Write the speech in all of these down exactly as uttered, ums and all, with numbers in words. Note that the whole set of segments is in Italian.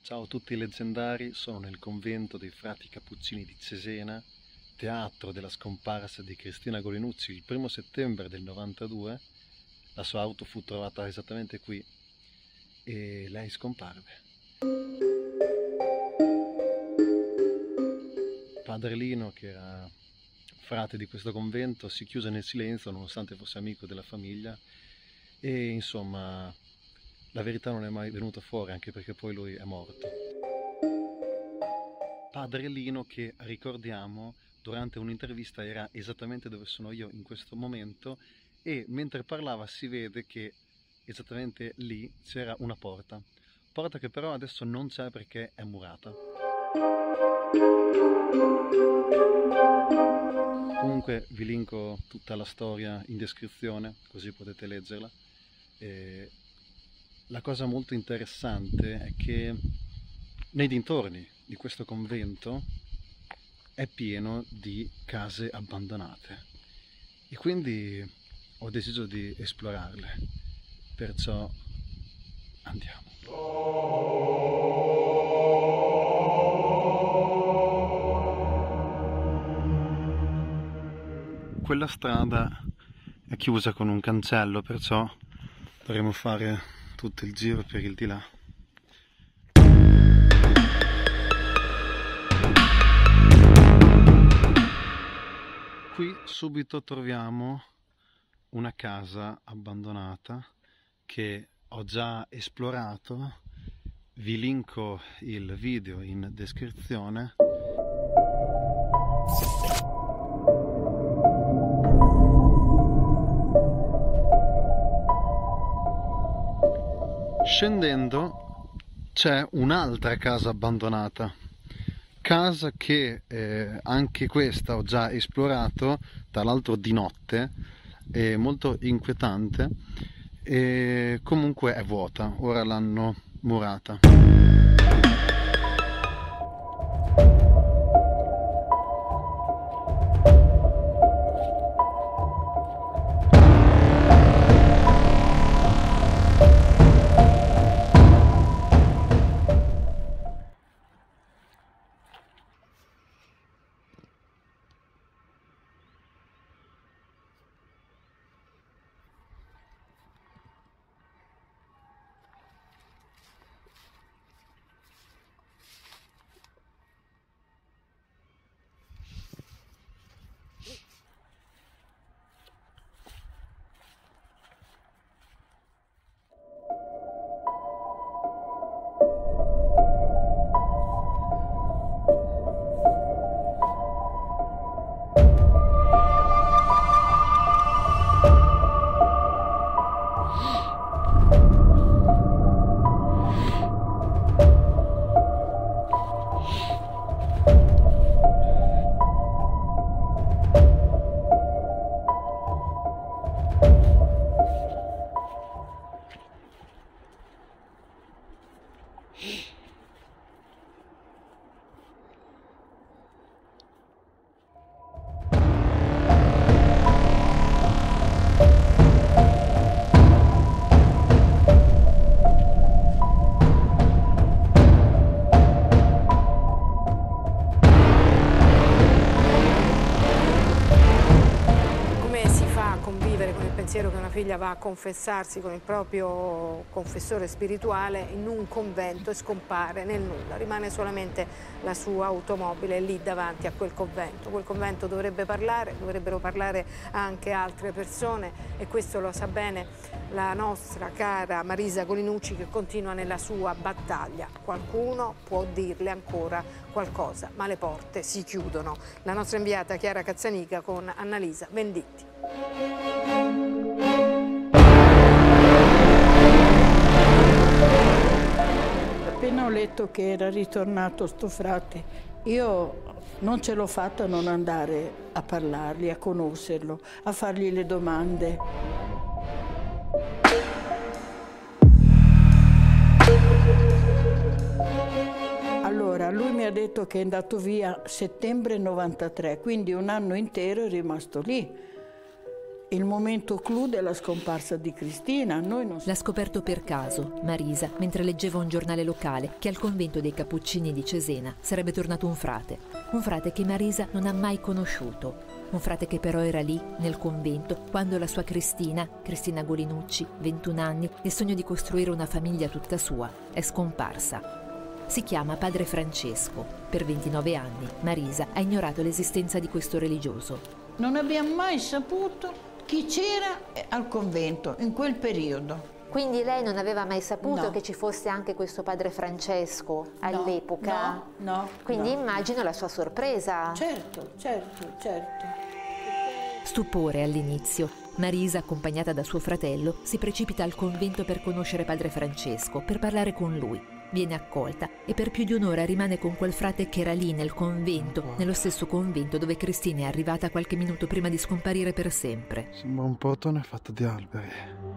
Ciao a tutti i leggendari, sono nel convento dei frati Cappuccini di Cesena, teatro della scomparsa di Cristina Golinucci il primo settembre del novantadue. La sua auto fu trovata esattamente qui e lei scomparve. Padre Lino, che era frate di questo convento, si chiuse nel silenzio nonostante fosse amico della famiglia e insomma la verità non è mai venuta fuori, anche perché poi lui è morto. Padre Lino, che ricordiamo durante un'intervista era esattamente dove sono io in questo momento, e mentre parlava si vede che esattamente lì c'era una porta, porta che però adesso non c'è perché è murata. Comunque vi linko tutta la storia in descrizione, così potete leggerla. E la cosa molto interessante è che nei dintorni di questo convento è pieno di case abbandonate e quindi ho deciso di esplorarle, perciò andiamo. Quella strada è chiusa con un cancello, perciò dovremo fare tutto il giro per il di là. Qui subito troviamo una casa abbandonata che ho già esplorato, vi linko il video in descrizione. Scendendo c'è un'altra casa abbandonata, casa che eh, anche questa ho già esplorato, tra l'altro di notte, è molto inquietante e comunque è vuota, ora l'hanno murata. Che una figlia va a confessarsi con il proprio confessore spirituale in un convento e scompare nel nulla, rimane solamente la sua automobile lì davanti a quel convento. Quel convento dovrebbe parlare, dovrebbero parlare anche altre persone e questo lo sa bene la nostra cara Marisa Golinucci, che continua nella sua battaglia. Qualcuno può dirle ancora qualcosa, ma le porte si chiudono. La nostra inviata Chiara Cazzanica con Annalisa Venditti. Appena ho letto che era ritornato sto frate, io non ce l'ho fatta a non andare a parlargli, a conoscerlo, a fargli le domande. Allora, lui mi ha detto che è andato via settembre novantatré, quindi un anno intero è rimasto lì. il momento clou della scomparsa di Cristina. Noi non... L'ha scoperto per caso, Marisa, mentre leggeva un giornale locale che al convento dei Cappuccini di Cesena sarebbe tornato un frate. Un frate che Marisa non ha mai conosciuto. Un frate che però era lì, nel convento, quando la sua Cristina, Cristina Golinucci, ventuno anni, nel sogno di costruire una famiglia tutta sua, è scomparsa. Si chiama Padre Francesco. Per ventinove anni Marisa ha ignorato l'esistenza di questo religioso. Non abbiamo mai saputo chi c'era al convento in quel periodo. Quindi lei non aveva mai saputo No. che ci fosse anche questo Padre Francesco all'epoca? No, no. Quindi no. immagino la sua sorpresa. Certo, certo, certo. Stupore all'inizio. Marisa, accompagnata da suo fratello, si precipita al convento per conoscere Padre Francesco, per parlare con lui. Viene accolta e per più di un'ora rimane con quel frate che era lì nel convento, nello stesso convento dove Cristina è arrivata qualche minuto prima di scomparire per sempre. Sembra un portone fatto di alberi.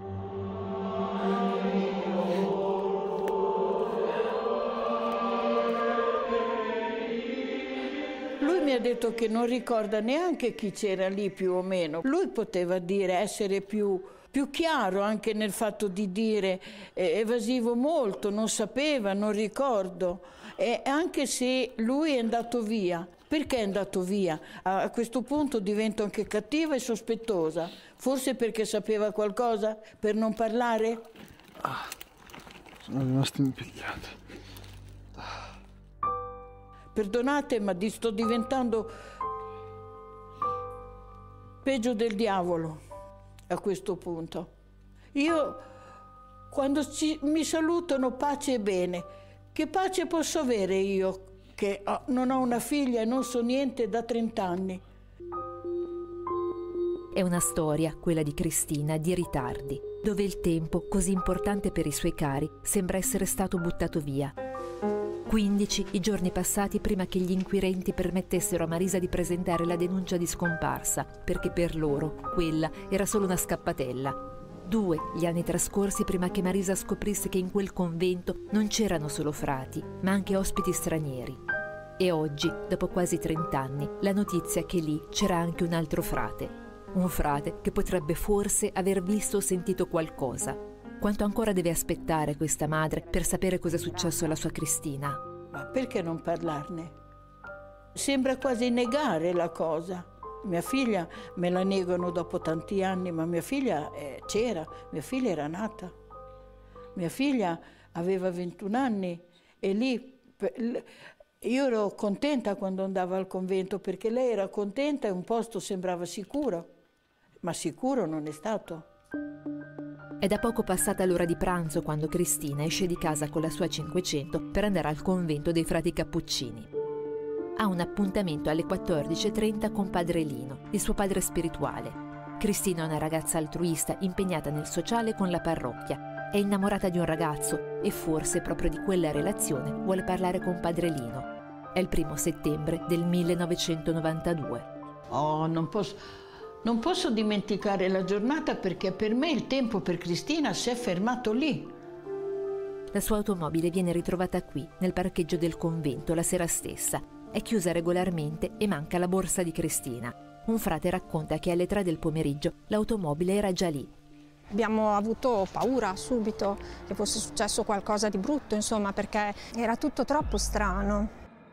Lui mi ha detto che non ricorda neanche chi c'era lì più o meno. Lui poteva dire, essere più... più chiaro anche nel fatto di dire eh, evasivo molto, non sapeva, non ricordo. E anche se lui è andato via, perché è andato via? A, a questo punto divento anche cattiva e sospettosa. Forse perché sapeva qualcosa per non parlare? Ah, sono rimasto impigliato. Perdonate, ma di- sto diventando peggio del diavolo. A questo punto io, quando ci, mi salutano pace e bene, che pace posso avere io che ho, non ho una figlia e non so niente da trent'anni? È una storia, quella di Cristina, di ritardi, dove il tempo, così importante per i suoi cari, sembra essere stato buttato via. quindici i giorni passati prima che gli inquirenti permettessero a Marisa di presentare la denuncia di scomparsa, perché per loro quella era solo una scappatella. Due gli anni trascorsi prima che Marisa scoprisse che in quel convento non c'erano solo frati, ma anche ospiti stranieri. E oggi, dopo quasi trent'anni, la notizia che lì c'era anche un altro frate. Un frate che potrebbe forse aver visto o sentito qualcosa. Quanto ancora deve aspettare questa madre per sapere cosa è successo alla sua Cristina? Ma perché non parlarne? Sembra quasi negare la cosa. Mia figlia me la negano dopo tanti anni, ma mia figlia eh, c'era, mia figlia era nata. Mia figlia aveva ventuno anni e lì io ero contenta quando andavo al convento perché lei era contenta e un posto sembrava sicuro, ma sicuro non è stato. È da poco passata l'ora di pranzo quando Cristina esce di casa con la sua cinquecento per andare al convento dei frati Cappuccini. Ha un appuntamento alle quattordici e trenta con Padre Lino, il suo padre spirituale. Cristina è una ragazza altruista impegnata nel sociale con la parrocchia. È innamorata di un ragazzo e forse proprio di quella relazione vuole parlare con Padre Lino. È il primo settembre del millenovecentonovantadue. Oh, non posso... Non posso dimenticare la giornata perché per me il tempo per Cristina si è fermato lì. La sua automobile viene ritrovata qui, nel parcheggio del convento, la sera stessa. È chiusa regolarmente e manca la borsa di Cristina. Un frate racconta che alle tre del pomeriggio l'automobile era già lì. Abbiamo avuto paura subito che fosse successo qualcosa di brutto, insomma, perché era tutto troppo strano.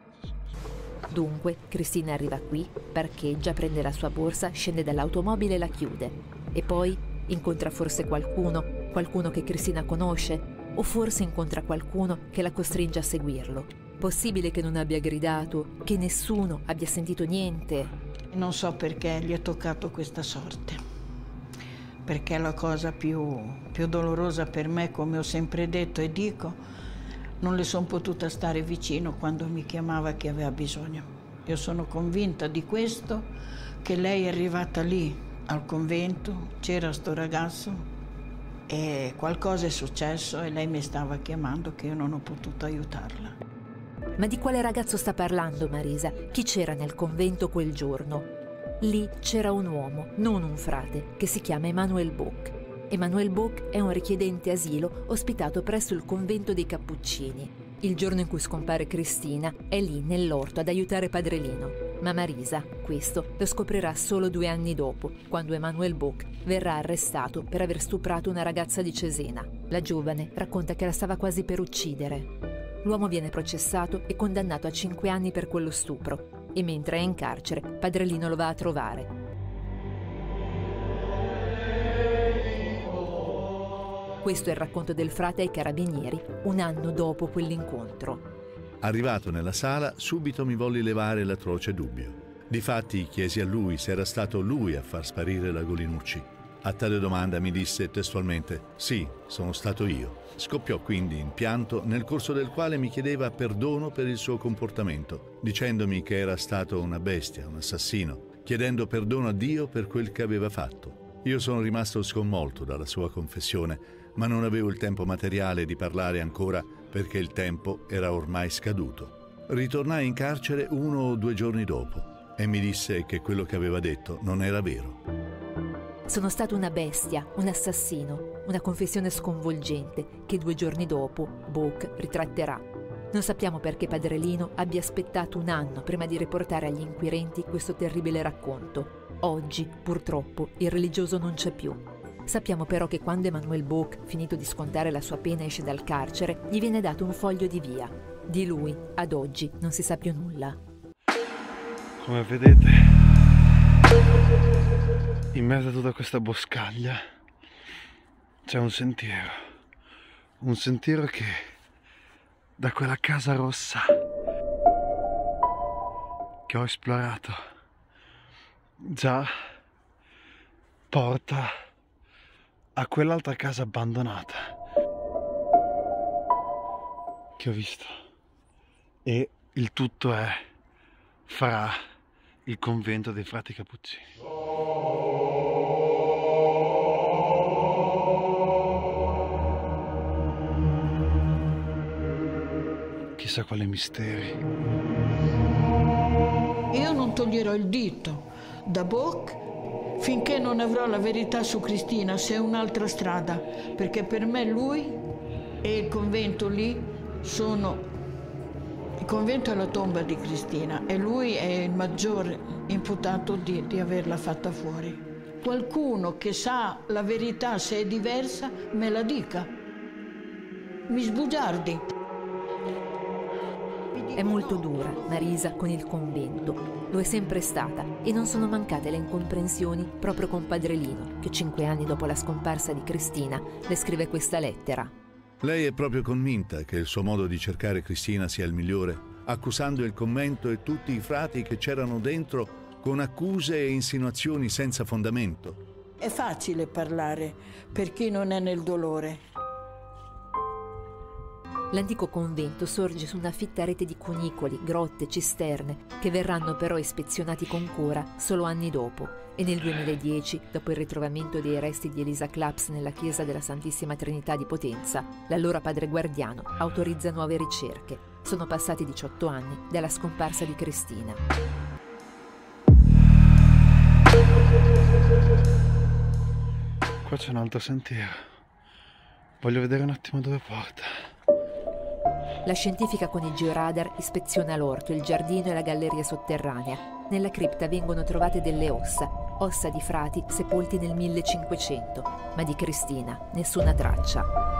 Dunque, Cristina arriva qui, parcheggia, prende la sua borsa, scende dall'automobile e la chiude. E poi incontra forse qualcuno, qualcuno che Cristina conosce, o forse incontra qualcuno che la costringe a seguirlo. Possibile che non abbia gridato, che nessuno abbia sentito niente. Non so perché gli è toccato questa sorte. Perché la cosa più, più dolorosa per me, come ho sempre detto e dico, non le sono potuta stare vicino quando mi chiamava che aveva bisogno. Io sono convinta di questo, che lei è arrivata lì al convento, c'era sto ragazzo e qualcosa è successo e lei mi stava chiamando che io non ho potuto aiutarla. Ma di quale ragazzo sta parlando Marisa? Chi c'era nel convento quel giorno? Lì c'era un uomo, non un frate, che si chiama Emanuel Bock. Emanuel Bock è un richiedente asilo ospitato presso il convento dei Cappuccini. Il giorno in cui scompare Cristina è lì nell'orto ad aiutare Padre Lino. Ma Marisa questo lo scoprirà solo due anni dopo, quando Emanuel Boc verrà arrestato per aver stuprato una ragazza di Cesena. La giovane racconta che la stava quasi per uccidere. L'uomo viene processato e condannato a cinque anni per quello stupro e mentre è in carcere padre Lino lo va a trovare. Questo è il racconto del frate ai carabinieri un anno dopo quell'incontro. Arrivato nella sala, subito mi volli levare l'atroce dubbio. Difatti chiesi a lui se era stato lui a far sparire la Golinucci. A tale domanda mi disse testualmente: sì, sono stato io. Scoppiò quindi in pianto, nel corso del quale mi chiedeva perdono per il suo comportamento, dicendomi che era stato una bestia, un assassino, chiedendo perdono a Dio per quel che aveva fatto. Io sono rimasto sconvolto dalla sua confessione, ma non avevo il tempo materiale di parlare ancora perché il tempo era ormai scaduto. Ritornai in carcere uno o due giorni dopo e mi disse che quello che aveva detto non era vero. Sono stato una bestia, un assassino, una confessione sconvolgente che due giorni dopo Boc ritratterà. Non sappiamo perché padre Lino abbia aspettato un anno prima di riportare agli inquirenti questo terribile racconto. Oggi, purtroppo, il religioso non c'è più. Sappiamo però che quando Emanuel Boc, finito di scontare la sua pena, esce dal carcere, gli viene dato un foglio di via. Di lui, ad oggi, non si sa più nulla. Come vedete, in mezzo a tutta questa boscaglia c'è un sentiero. Un sentiero che da quella casa rossa che ho esplorato già porta a quell'altra casa abbandonata che ho visto, e il tutto è fra il convento dei frati cappuccini. Chissà quali misteri. Io non toglierò il dito da Boc finché non avrò la verità su Cristina, se è un'altra strada, perché per me lui e il convento lì sono... Il convento è la tomba di Cristina e lui è il maggior imputato di, di averla fatta fuori. Qualcuno che sa la verità, se è diversa, me la dica. Mi sbugiardi. È molto dura Marisa con il convento, lo è sempre stata, e non sono mancate le incomprensioni proprio con padre Lino, che cinque anni dopo la scomparsa di Cristina le scrive questa lettera. Lei è proprio convinta che il suo modo di cercare Cristina sia il migliore, accusando il convento e tutti i frati che c'erano dentro con accuse e insinuazioni senza fondamento. È facile parlare per chi non è nel dolore. L'antico convento sorge su una fitta rete di cunicoli, grotte, cisterne, che verranno però ispezionati con cura solo anni dopo. E nel duemiladieci, dopo il ritrovamento dei resti di Elisa Claps nella chiesa della Santissima Trinità di Potenza, l'allora padre Guardiano autorizza nuove ricerche. Sono passati diciotto anni dalla scomparsa di Cristina. Qua c'è un altro sentiero. Voglio vedere un attimo dove porta. La scientifica con il georadar ispeziona l'orto, il giardino e la galleria sotterranea. Nella cripta vengono trovate delle ossa, ossa di frati sepolti nel millecinquecento, ma di Cristina nessuna traccia.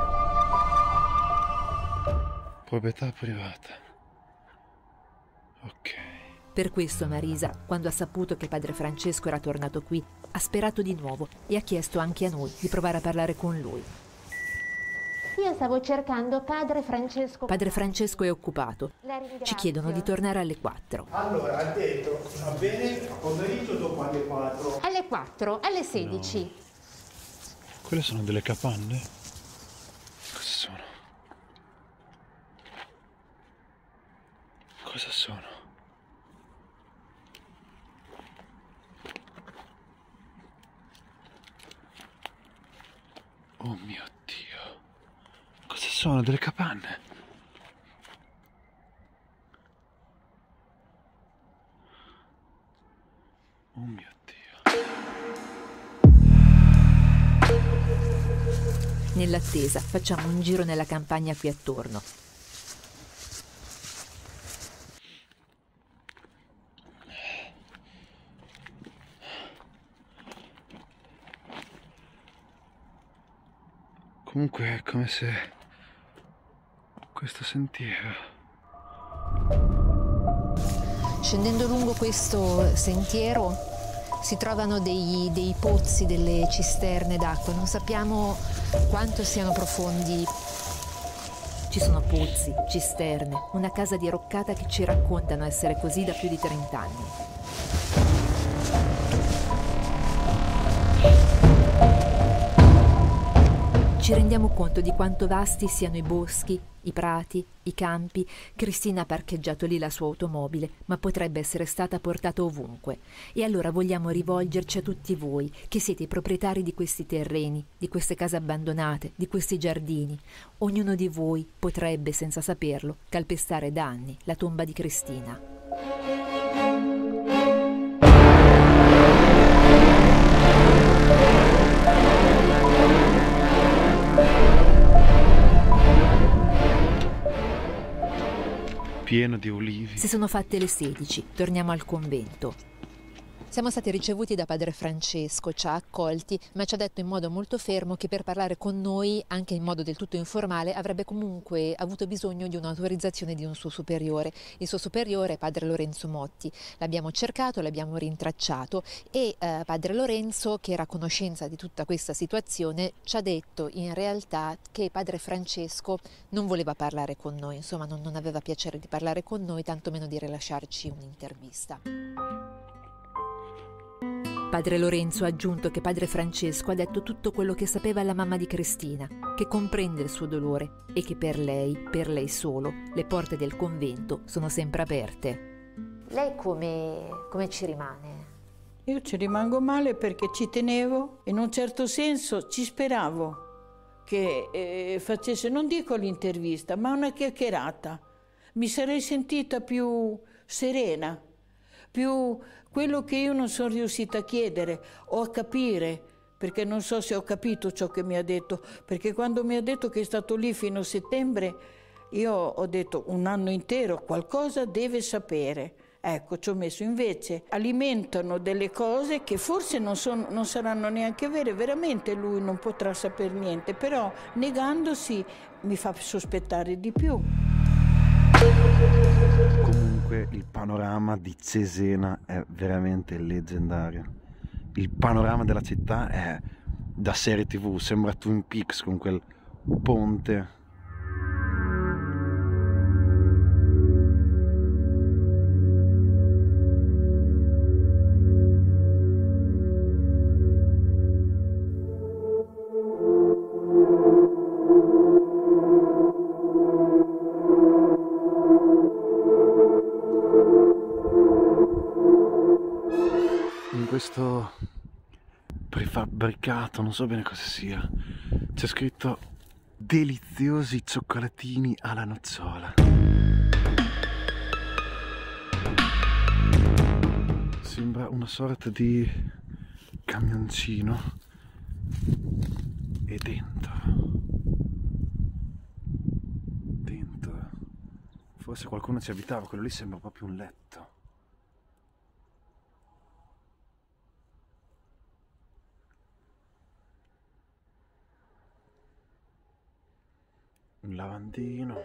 Proprietà privata. Ok. Per questo Marisa, quando ha saputo che padre Francesco era tornato qui, ha sperato di nuovo e ha chiesto anche a noi di provare a parlare con lui. Io stavo cercando padre Francesco. Padre Francesco è occupato. Ci chiedono di tornare alle quattro. Allora, ha detto, va bene, pomeriggio dopo alle quattro. Alle quattro, alle sedici. No. Quelle sono delle capanne? Cosa sono? Cosa sono? Oh mio Dio. Cosa sono? Delle capanne? Oh mio Dio. Nell'attesa facciamo un giro nella campagna qui attorno. Comunque è come se questo sentiero... Scendendo lungo questo sentiero si trovano dei, dei pozzi, delle cisterne d'acqua. Non sappiamo quanto siano profondi. Ci sono pozzi, cisterne, una casa diroccata che ci raccontano essere così da più di trent'anni. Ci rendiamo conto di quanto vasti siano i boschi, i prati, i campi. Cristina ha parcheggiato lì la sua automobile, ma potrebbe essere stata portata ovunque. E allora vogliamo rivolgerci a tutti voi, che siete i proprietari di questi terreni, di queste case abbandonate, di questi giardini. Ognuno di voi potrebbe, senza saperlo, calpestare da anni la tomba di Cristina. Pieno di ulivi. Si sono fatte le sedici, torniamo al convento. Siamo stati ricevuti da padre Francesco, ci ha accolti, ma ci ha detto in modo molto fermo che per parlare con noi, anche in modo del tutto informale, avrebbe comunque avuto bisogno di un'autorizzazione di un suo superiore. Il suo superiore è padre Lorenzo Motti. L'abbiamo cercato, l'abbiamo rintracciato e eh, padre Lorenzo, che era a conoscenza di tutta questa situazione, ci ha detto in realtà che padre Francesco non voleva parlare con noi, insomma non, non aveva piacere di parlare con noi, tantomeno di rilasciarci un'intervista. Padre Lorenzo ha aggiunto che padre Francesco ha detto tutto quello che sapeva alla mamma di Cristina, che comprende il suo dolore e che per lei, per lei solo, le porte del convento sono sempre aperte. Lei come, come ci rimane? Io ci rimango male perché ci tenevo, in un certo senso ci speravo che eh, facesse, non dico l'intervista, ma una chiacchierata. Mi sarei sentita più serena, più quello che io non sono riuscita a chiedere o a capire, perché non so se ho capito ciò che mi ha detto, perché quando mi ha detto che è stato lì fino a settembre, io ho detto un anno intero, qualcosa deve sapere. Ecco, ci ho messo, invece alimentano delle cose che forse non, sono, non saranno neanche vere, veramente lui non potrà sapere niente, però negandosi mi fa sospettare di più. Comunque il panorama di Cesena è veramente leggendario. Il panorama della città è da serie tivù, sembra Twin Peaks con quel ponte. Questo prefabbricato, non so bene cosa sia, c'è scritto deliziosi cioccolatini alla nocciola. Sembra una sorta di camioncino e dentro, dentro, forse qualcuno ci abitava, quello lì sembra proprio un letto. Un lavandino.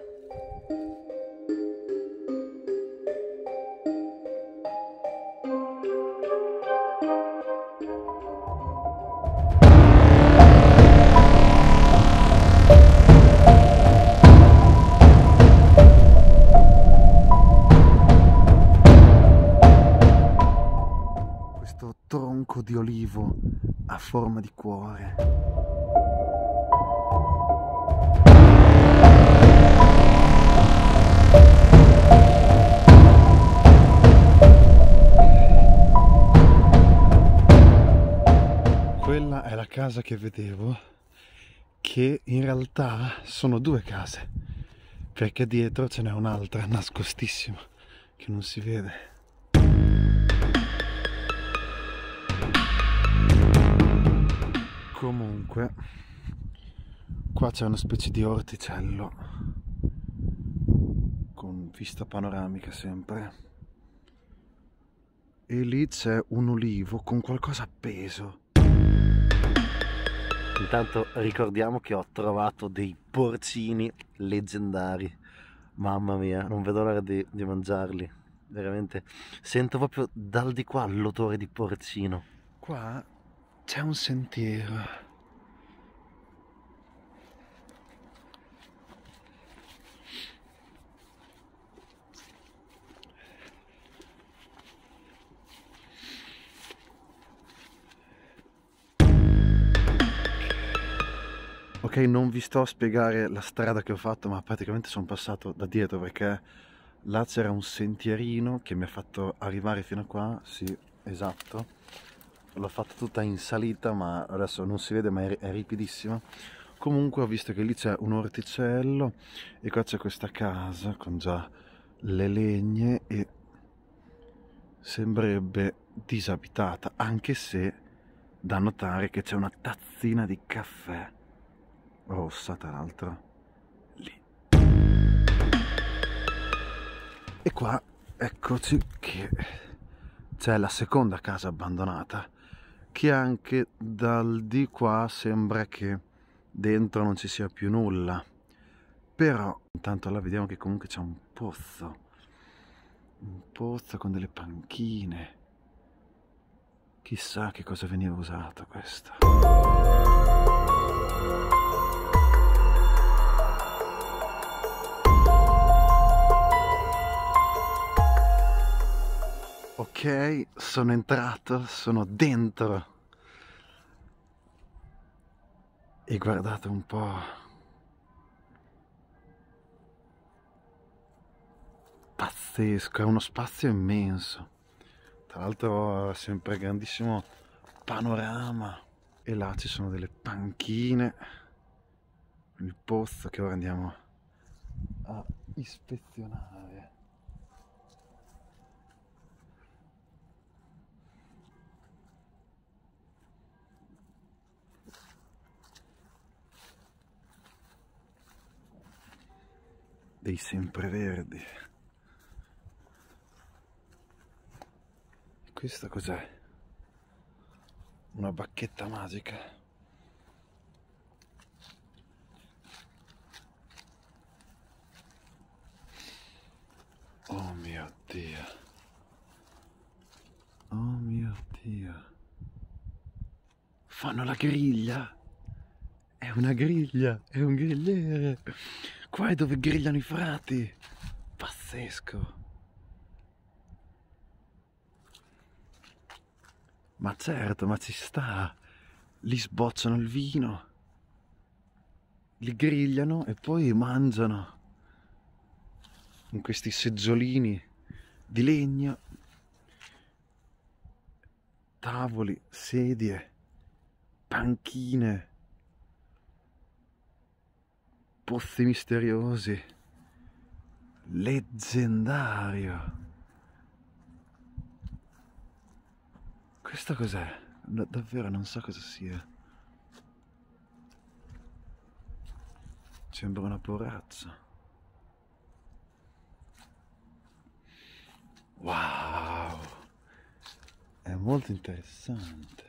Questo tronco di olivo a forma di cuore. Quella è la casa che vedevo, che in realtà sono due case, perché dietro ce n'è un'altra nascostissima che non si vede. Comunque qua c'è una specie di orticello con vista panoramica sempre, e lì c'è un ulivo con qualcosa appeso. Intanto ricordiamo che ho trovato dei porcini leggendari. Mamma mia, non vedo l'ora di, di mangiarli. Veramente sento proprio dal di qua l'odore di porcino. Qua c'è un sentiero. Ok, non vi sto a spiegare la strada che ho fatto, ma praticamente sono passato da dietro perché là c'era un sentierino che mi ha fatto arrivare fino a qua. Sì, esatto. L'ho fatta tutta in salita, ma adesso non si vede, ma è, è ripidissima. Comunque ho visto che lì c'è un orticello e qua c'è questa casa con già le legne e sembrerebbe disabitata, anche se da notare che c'è una tazzina di caffè rossa, tra l'altro, lì. E qua eccoci che c'è la seconda casa abbandonata, che anche dal di qua sembra che dentro non ci sia più nulla, però intanto là vediamo che comunque c'è un pozzo, un pozzo con delle panchine. Chissà che cosa veniva usato questo. Ok, sono entrato, sono dentro e guardate un po', pazzesco, è uno spazio immenso, tra l'altro sempre grandissimo panorama e là ci sono delle panchine, il pozzo che ora andiamo a ispezionare. Dei sempreverdi. Questa cos'è? Una bacchetta magica. Oh mio Dio. Oh mio Dio. Fanno la griglia. È una griglia, è un grigliere. Qua è dove grigliano i frati. Pazzesco. Ma certo, ma ci sta. Li sbocciano il vino, li grigliano e poi mangiano in questi seggiolini di legno, tavoli, sedie, panchine, pozzi misteriosi, leggendario. Questo cos'è? No, davvero non so cosa sia. Sembra una porrazza. Wow! È molto interessante.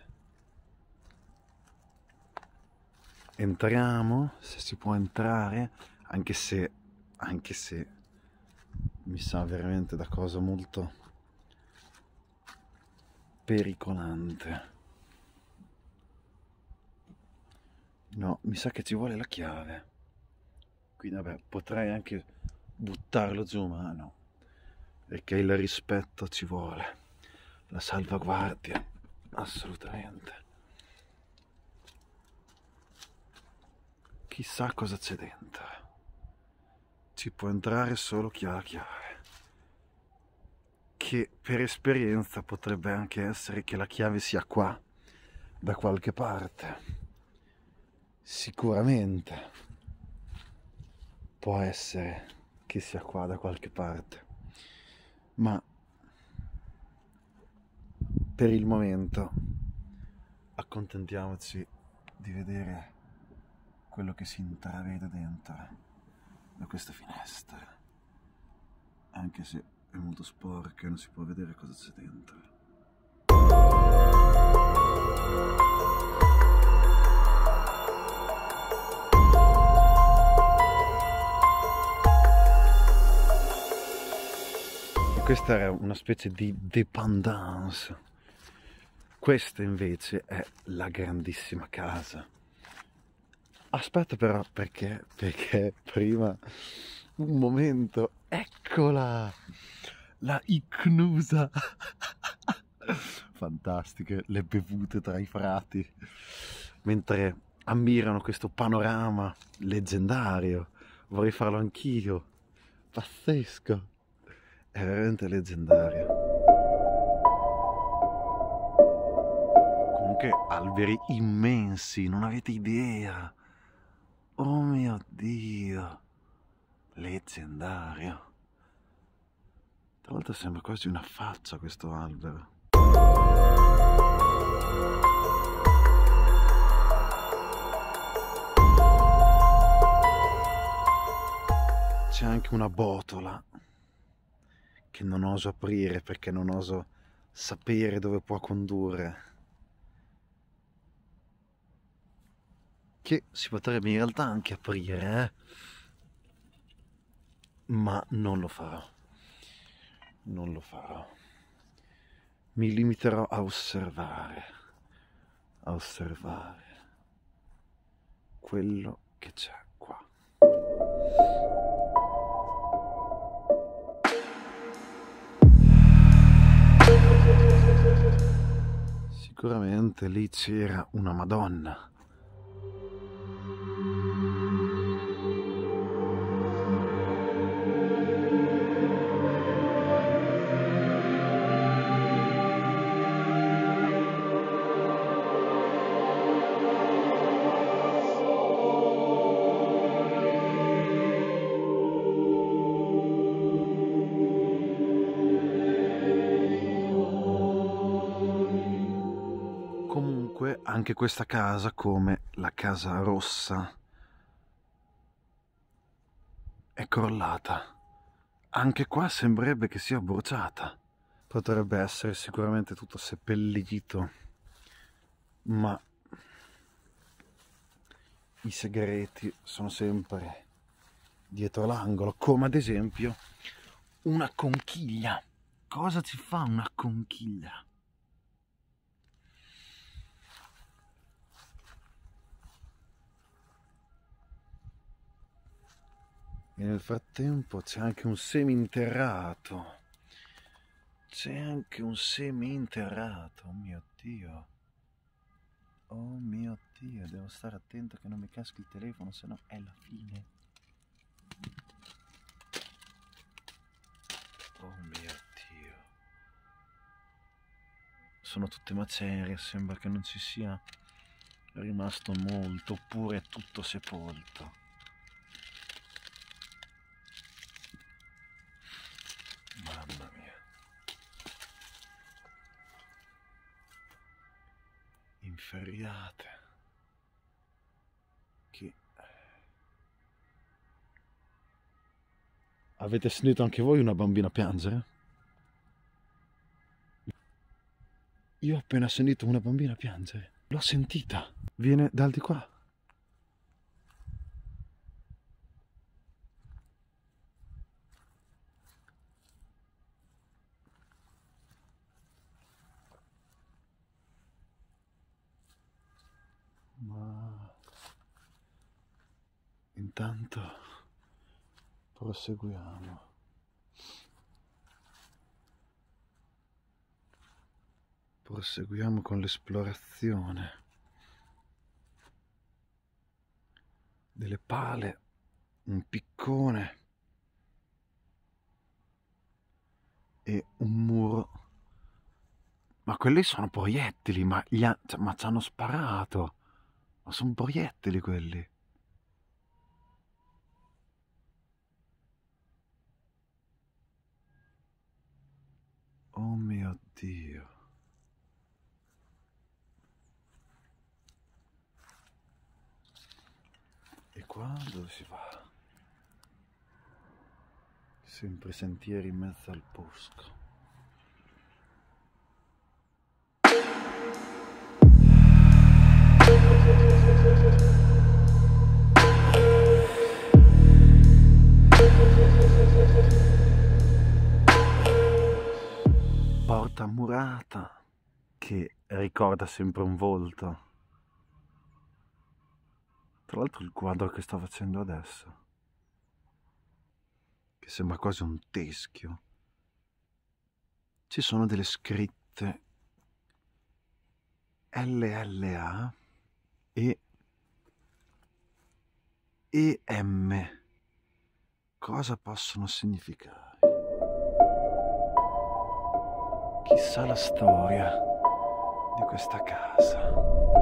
Entriamo, se si può entrare, anche se, anche se mi sa veramente da cosa molto pericolante. No, mi sa che ci vuole la chiave. Quindi vabbè, potrei anche buttarlo giù, ma no, perché il rispetto ci vuole, la salvaguardia, assolutamente. Chissà cosa c'è dentro. Ci può entrare solo chi ha la chiave, che per esperienza potrebbe anche essere che la chiave sia qua, da qualche parte. Sicuramente può essere che sia qua da qualche parte, ma per il momento accontentiamoci di vedere quello che si intravede dentro da questa finestra, anche se è molto sporca e non si può vedere cosa c'è dentro. Questa era una specie di dépendance. Questa invece è la grandissima casa. Aspetta però, perché? Perché prima, un momento, eccola! La icnusa! Fantastiche le bevute tra i frati, mentre ammirano questo panorama leggendario. Vorrei farlo anch'io. Pazzesco! È veramente leggendario. Comunque alberi immensi, non avete idea. Oh mio Dio, leggendario. Tra l'altro sembra quasi una faccia questo albero. C'è anche una botola che non oso aprire perché non oso sapere dove può condurre. Che si potrebbe in realtà anche aprire, eh? Ma non lo farò. Non lo farò. Mi limiterò a osservare, a osservare quello che c'è qua. Sicuramente lì c'era una Madonna. Anche questa casa, come la casa rossa, è crollata. Anche qua sembrerebbe che sia bruciata. Potrebbe essere sicuramente tutto seppellito, ma i segreti sono sempre dietro l'angolo, come ad esempio una conchiglia. Cosa ci fa una conchiglia? E nel frattempo c'è anche un seminterrato. C'è anche un seminterrato. Oh mio Dio. Oh mio Dio, devo stare attento che non mi caschi il telefono, sennò è la fine. Oh mio Dio. Sono tutte macerie, sembra che non ci sia rimasto molto, oppure è tutto sepolto. Mamma mia. Inferriate. Che... Avete sentito anche voi una bambina piangere? Io ho appena sentito una bambina piangere. L'ho sentita. Viene dal di qua. Ma intanto proseguiamo. Proseguiamo con l'esplorazione delle pale, un piccone e un muro. Ma quelli sono proiettili, ma, gli ha, ma ci hanno sparato. Ma sono proiettili quelli. Oh mio Dio. E qua dove si va? Sempre sentieri in mezzo al bosco. porta murata che ricorda sempre un volto. Tra l'altro il quadro che sto facendo adesso, che sembra quasi un teschio, ci sono delle scritte L L A e E M. Cosa possono significare? Chissà la storia di questa casa.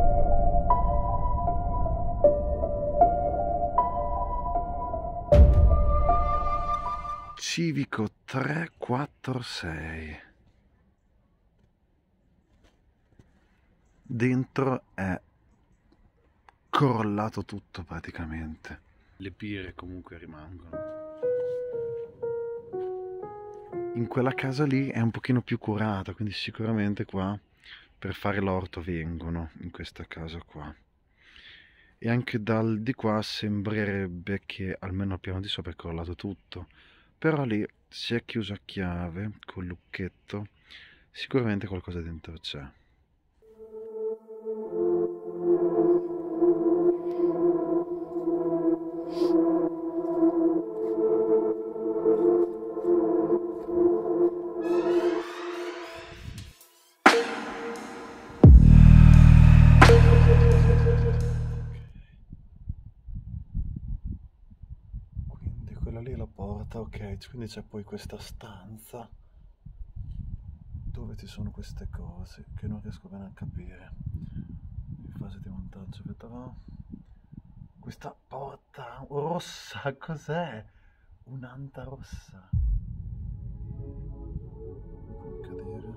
Civico tre quattro sei. Dentro è crollato tutto praticamente. Le pire comunque rimangono. In quella casa lì è un pochino più curata, quindi sicuramente qua per fare l'orto vengono in questa casa qua. E anche dal di qua sembrerebbe che almeno al piano di sopra è crollato tutto. Però lì si è chiuso a chiave col lucchetto, sicuramente qualcosa dentro c'è. Ok, quindi c'è poi questa stanza dove ci sono queste cose che non riesco bene a capire. In fase di montaggio vedrò. Questa porta rossa, cos'è? Un'anta rossa. Non cadere.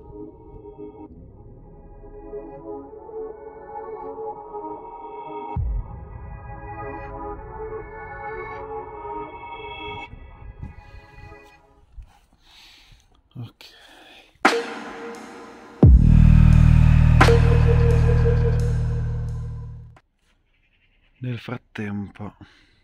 Ok. Nel frattempo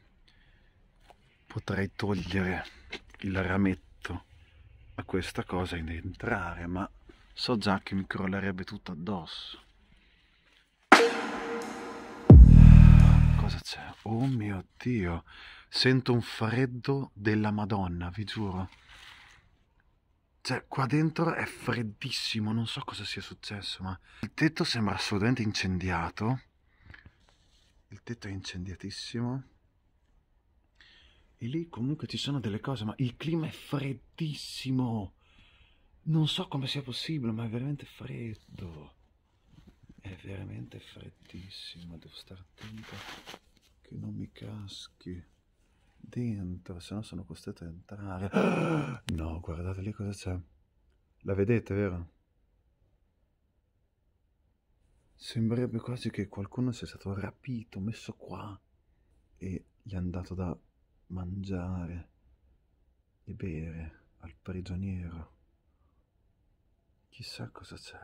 potrei togliere il rametto a questa cosa ed entrare, ma so già che mi crollerebbe tutto addosso. Cosa c'è? Oh mio Dio, sento un freddo della Madonna, vi giuro. Cioè, qua dentro è freddissimo, non so cosa sia successo, ma il tetto sembra assolutamente incendiato. Il tetto è incendiatissimo. E lì comunque ci sono delle cose, ma il clima è freddissimo. Non so come sia possibile, ma è veramente freddo. È veramente freddissimo, devo stare attento che non mi caschi dentro, se no sono costretto a entrare. No, guardate lì cosa c'è. La vedete, vero? Sembrerebbe quasi che qualcuno sia stato rapito, messo qua e gli è andato da mangiare e bere al prigioniero. Chissà cosa c'è.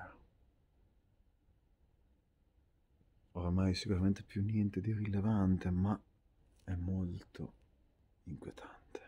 Oramai sicuramente più niente di rilevante, ma è molto inquietante.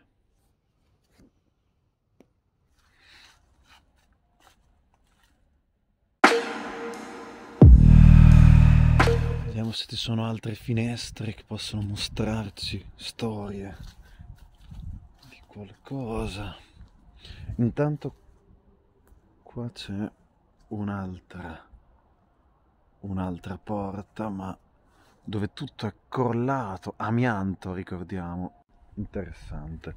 Vediamo se ci sono altre finestre che possono mostrarci storie di qualcosa. Intanto qua c'è un'altra un'altra porta, ma dove tutto è crollato, amianto, ricordiamo. Interessante.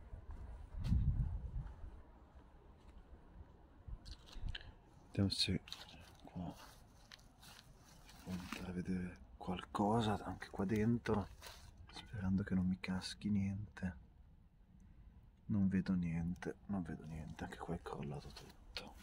Vediamo se qua può intravedere qualcosa anche qua dentro, sperando che non mi caschi niente. Non vedo niente, non vedo niente, anche qua è crollato tutto.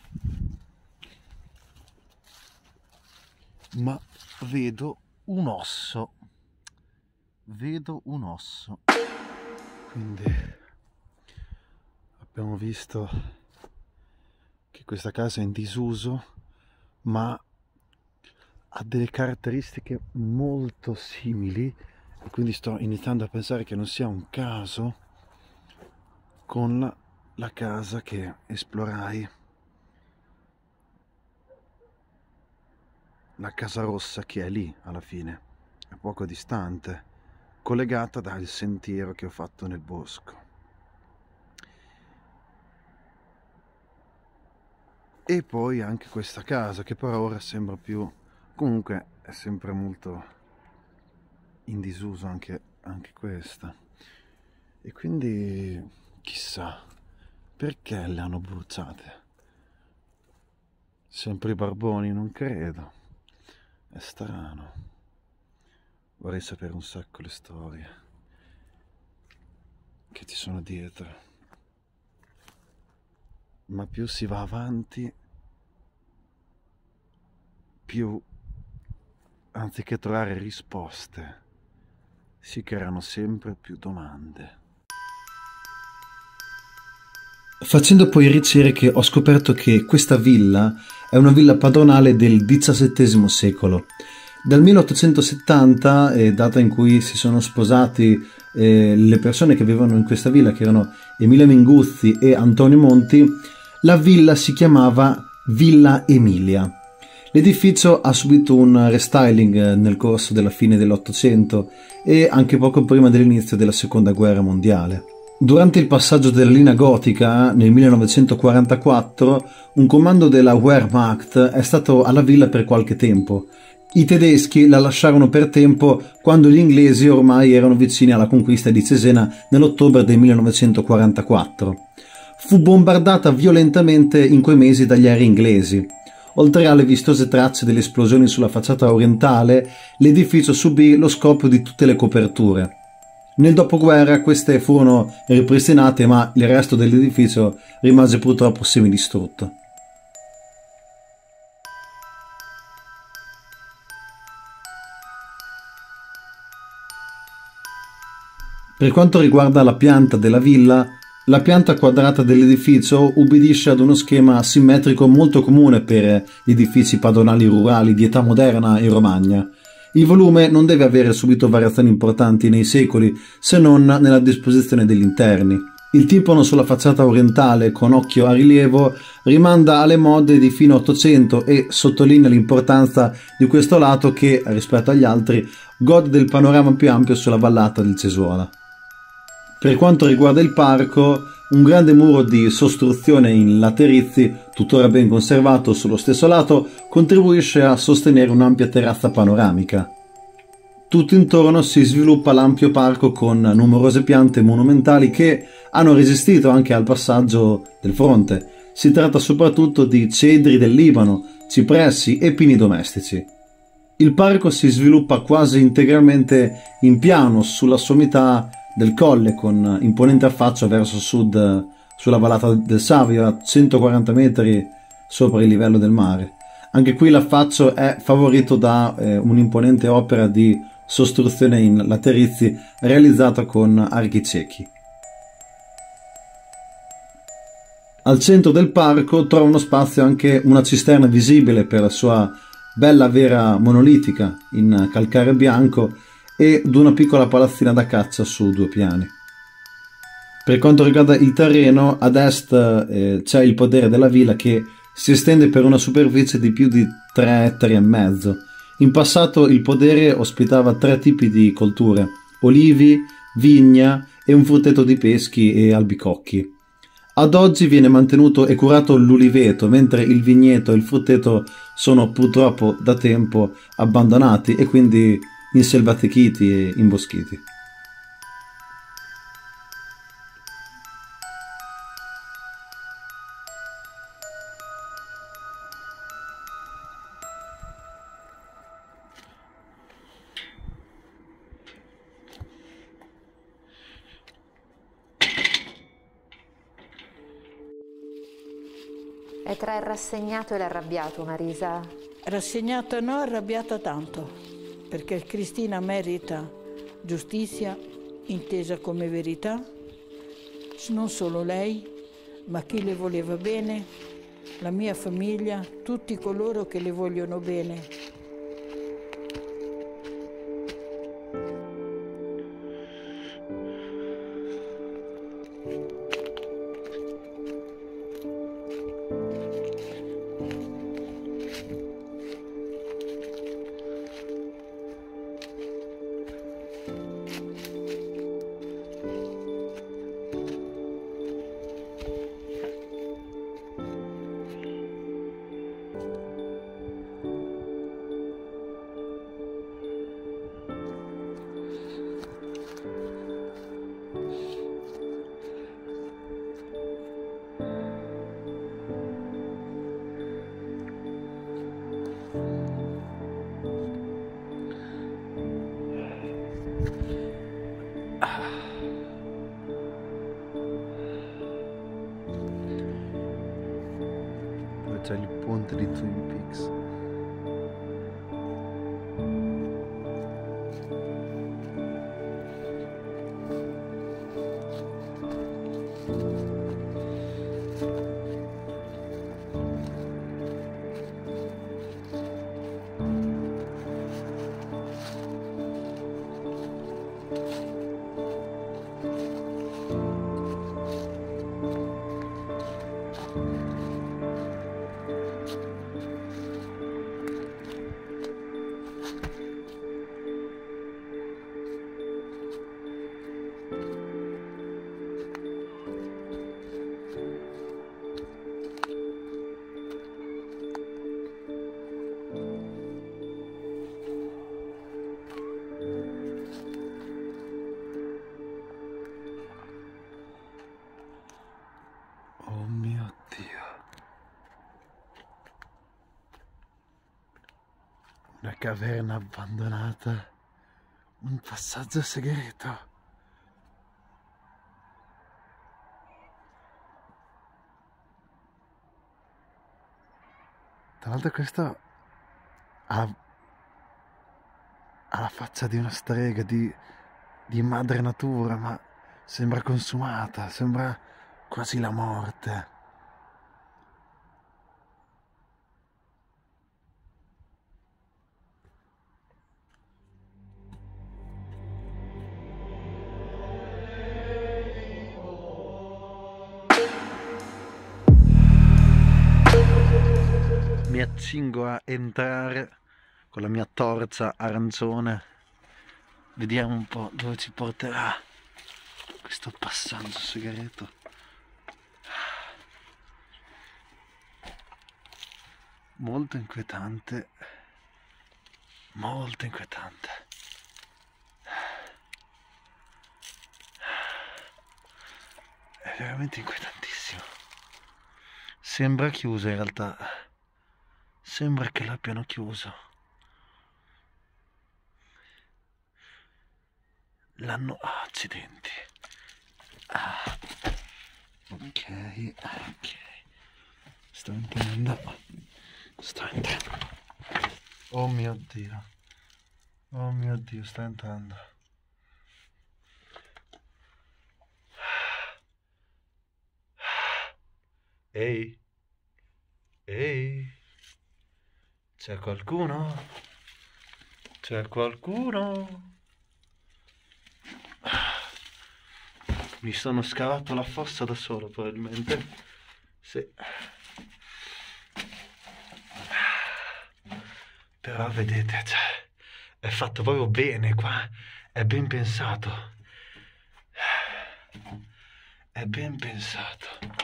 Ma vedo un osso. Vedo un osso. Quindi abbiamo visto che questa casa è in disuso, ma ha delle caratteristiche molto simili, e quindi sto iniziando a pensare che non sia un caso con la casa che esplorai la Casa Rossa che è lì alla fine, è poco distante, collegata dal sentiero che ho fatto nel bosco. E poi anche questa casa che per ora sembra più, comunque è sempre molto in disuso anche, anche questa. E quindi chissà perché le hanno bruciate. Sempre i barboni, non credo. È strano. Vorrei sapere un sacco le storie che ci sono dietro. Ma più si va avanti, più, anziché trovare risposte, si creano sempre più domande. Facendo poi ricerche ho scoperto che questa villa è una villa padronale del diciassettesimo secolo. Dal milleottocentosettanta, eh, data in cui si sono sposati eh, le persone che vivevano in questa villa, che erano Emilia Minguzzi e Antonio Monti, la villa si chiamava Villa Emilia. L'edificio ha subito un restyling nel corso della fine dell'Ottocento e anche poco prima dell'inizio della Seconda Guerra Mondiale. Durante il passaggio della linea gotica nel millenovecentoquarantaquattro, un comando della Wehrmacht è stato alla villa per qualche tempo. I tedeschi la lasciarono per tempo quando gli inglesi ormai erano vicini alla conquista di Cesena nell'ottobre del millenovecentoquarantaquattro. Fu bombardata violentemente in quei mesi dagli aerei inglesi. Oltre alle vistose tracce delle esplosioni sulla facciata orientale, l'edificio subì lo scoppio di tutte le coperture. Nel dopoguerra queste furono ripristinate, ma il resto dell'edificio rimase purtroppo semidistrutto. Per quanto riguarda la pianta della villa, la pianta quadrata dell'edificio ubbidisce ad uno schema simmetrico molto comune per gli edifici padronali rurali di età moderna in Romagna. Il volume non deve avere subito variazioni importanti nei secoli, se non nella disposizione degli interni. Il timpano sulla facciata orientale con occhio a rilievo rimanda alle mode di fine Ottocento e sottolinea l'importanza di questo lato che, rispetto agli altri, gode del panorama più ampio sulla vallata del Cesuola. Per quanto riguarda il parco, un grande muro di sostruzione in laterizi, tuttora ben conservato sullo stesso lato, contribuisce a sostenere un'ampia terrazza panoramica. Tutto intorno si sviluppa l'ampio parco con numerose piante monumentali che hanno resistito anche al passaggio del fronte. Si tratta soprattutto di cedri del Libano, cipressi e pini domestici. Il parco si sviluppa quasi integralmente in piano sulla sommità del colle, con imponente affaccio verso sud sulla vallata del Savio a centoquaranta metri sopra il livello del mare. Anche qui l'affaccio è favorito da eh, un'imponente opera di sostruzione in laterizi realizzata con archi ciechi. Al centro del parco trova uno spazio anche una cisterna visibile per la sua bella vera monolitica in calcare bianco ed una piccola palazzina da caccia su due piani. Per quanto riguarda il terreno, ad est eh, c'è il podere della villa che si estende per una superficie di più di tre ettari e mezzo. In passato il podere ospitava tre tipi di colture: olivi, vigna e un frutteto di peschi e albicocchi. Ad oggi viene mantenuto e curato l'uliveto, mentre il vigneto e il frutteto sono purtroppo da tempo abbandonati e quindi inselvatichiti e imboschiti. È tra il rassegnato e l'arrabbiato, Marisa. Rassegnata no, arrabbiata tanto, perché Cristina merita giustizia intesa come verità, non solo lei, ma chi le voleva bene, la mia famiglia, tutti coloro che le vogliono bene. dove c'è il ponte di Twin Peaks. Una caverna abbandonata, un passaggio segreto. Tra l'altro questo ha, ha la faccia di una strega, di, di madre natura, ma sembra consumata, sembra quasi la morte. Mi accingo a entrare con la mia torcia arancione. Vediamo un po' dove ci porterà questo passaggio segreto. Molto inquietante, molto inquietante. È veramente inquietantissimo. Sembra chiuso in realtà. Sembra che l'abbiano chiuso. L'hanno... Ah, accidenti. Ah. Ok, ok. Sto entrando. Sto entrando. Oh mio Dio. Oh mio Dio, sto entrando. Ehi. Ehi. C'è qualcuno? C'è qualcuno? Mi sono scavato la fossa da solo, probabilmente. Sì. Però vedete, cioè, è fatto proprio bene qua. È ben pensato. È ben pensato.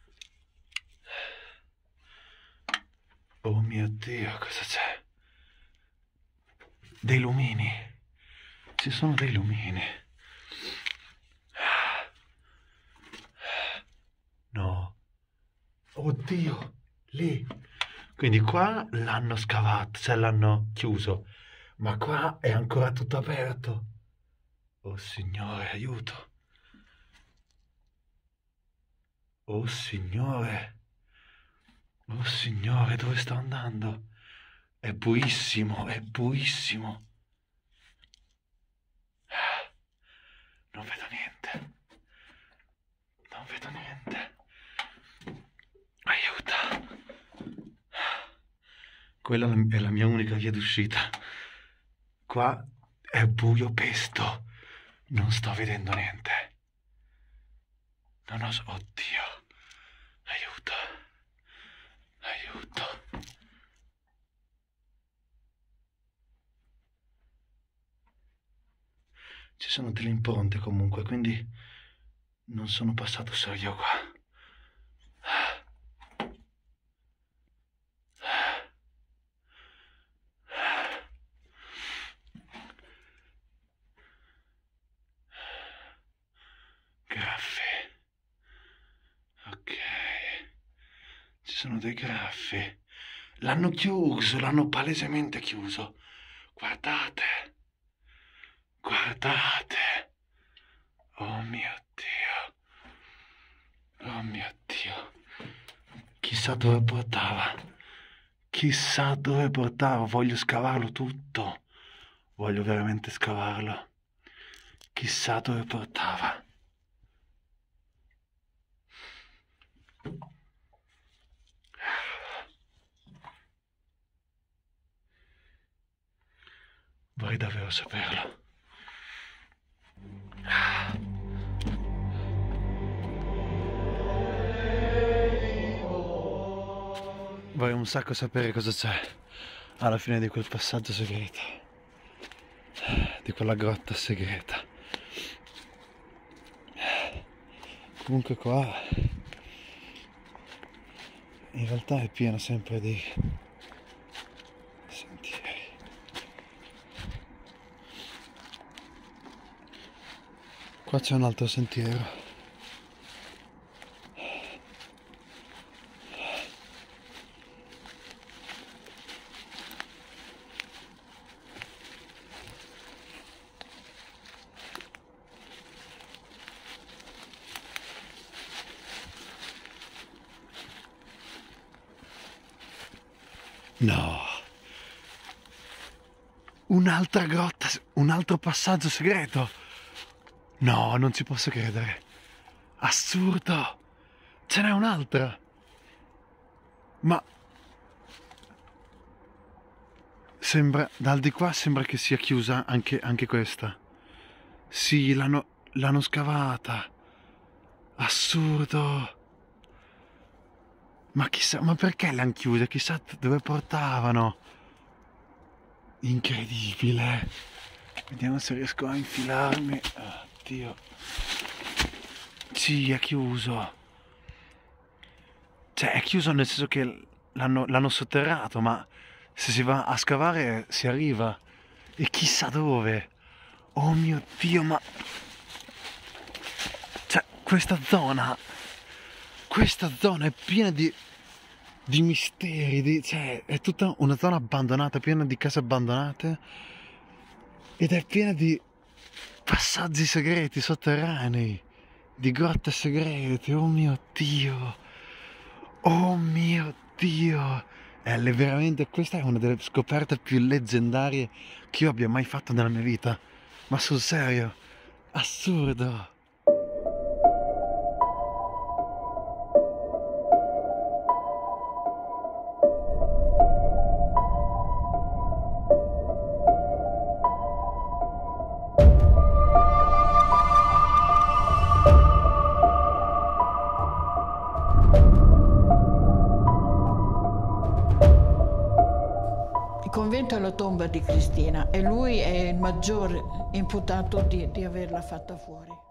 Oh mio Dio, cosa c'è? Dei lumini. Ci sono dei lumini. No. Oddio, lì. Quindi qua l'hanno scavato, cioè l'hanno chiuso. Ma qua è ancora tutto aperto. Oh Signore, aiuto. Oh Signore. Oh Signore, dove sto andando? È buissimo, è buissimo. Non vedo niente. Non vedo niente. Aiuto. Quella è la mia unica via d'uscita. Qua è buio pesto. Non sto vedendo niente. Non ho... Oddio. Aiuto. Aiuto. Ci sono delle impronte comunque, quindi non sono passato solo io qua. Graffi. Ok. Ci sono dei graffi. L'hanno chiuso, l'hanno palesemente chiuso. Guardate. Guardate. Oh mio Dio. Oh mio Dio. Chi chissà dove portava. Chissà dove portava. Voglio scavarlo tutto. Voglio veramente scavarlo. Chissà dove portava. Vorrei davvero saperlo. Vorrei un sacco sapere cosa c'è alla fine di quel passaggio segreto, di quella grotta segreta. Comunque qua in realtà è pieno sempre di sentieri. Qua c'è un altro sentiero. No, un'altra grotta, un altro passaggio segreto. No, non ci posso credere. Assurdo, ce n'è un'altra. Ma sembra, dal di qua sembra che sia chiusa anche, anche questa. Sì, l'hanno, l'hanno scavata. Assurdo. Ma chissà, ma perché l'hanno chiusa? Chissà dove portavano. Incredibile. Vediamo se riesco a infilarmi. Oddio. Sì, è chiuso. Cioè, è chiuso nel senso che l'hanno, l'hanno sotterrato, ma se si va a scavare si arriva. E chissà dove. Oh mio Dio, ma... Cioè, questa zona... Questa zona è piena di, di misteri, di, cioè è tutta una zona abbandonata, piena di case abbandonate ed è piena di passaggi segreti sotterranei, di grotte segrete. Oh mio Dio, oh mio Dio, è veramente, questa è una delle scoperte più leggendarie che io abbia mai fatto nella mia vita, ma sul serio, assurdo. Il convento è la tomba di Cristina e lui è il maggior imputato di, di averla fatta fuori.